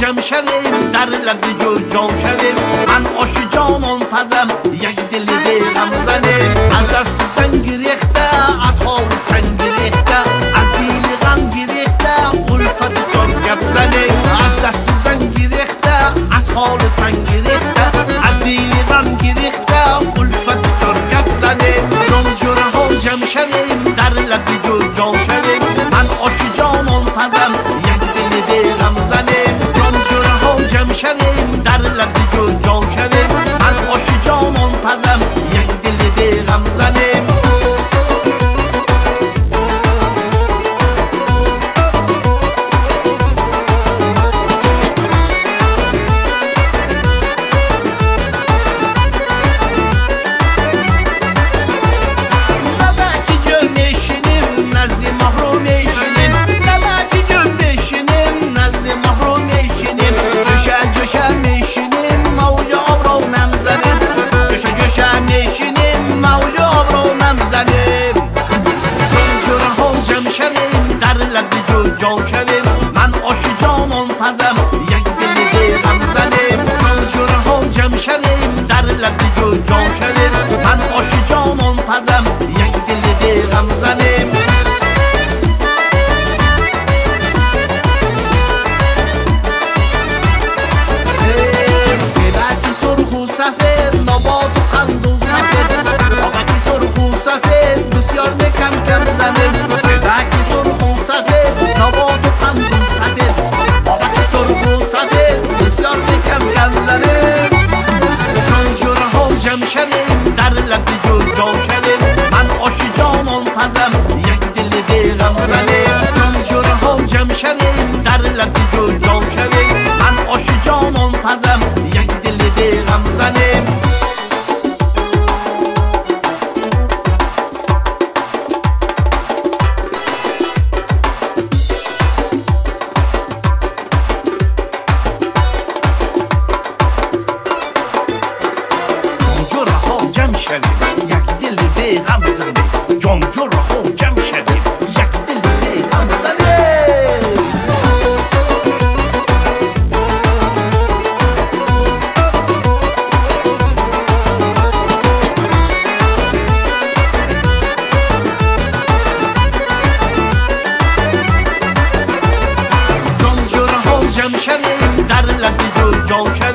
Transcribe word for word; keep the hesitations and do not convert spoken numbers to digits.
جمع شویم در لب جو جان شویم من آش جانان پزم یک دل به غم زنیم از دست تن گریخته از حال تن گریخته از دیل غم گریخته الفت جان گپ زنیم از دست زن گریخته از حال تن گریخته از دیل غم گریخته الفت جان گپ زنیم جان جوره ها جمع شویم در لب جو جان شویم من آش جانان پزم یک دل به غم زنیم جان جوره ها جمع شویم در لب جو جان شویم من آش جانان پزم یک دل به غم زنیم جان شویم من آش جانان پزم یک دل به غم زنیم جان جوره ها جمع شویم در لب جو جان شویم من آش جانان پزم یک دل به غم زنیم سیبکی سرخ و سفید نبات و قند و سفید آبکی سرخ و سفید بسیار کم کم زنیم سیبکی سرخ و سفید نبات و قند و سفید آبکی سرخ و سفید بسیار کم کم زنیم جان جوره ها جمع شویم در لب جو جان شویم من آش جانان پزم یک دل به غم زنیم جان جوره ها جمع شویم در لب جو جان شویم من آش جانان پزم یک دل به غم زنیم یک دل به غم زنیم جان جوره ها جمع شویم یک دل به غم زنیم جان جوره ها جمع شویم در لب جو جان شویم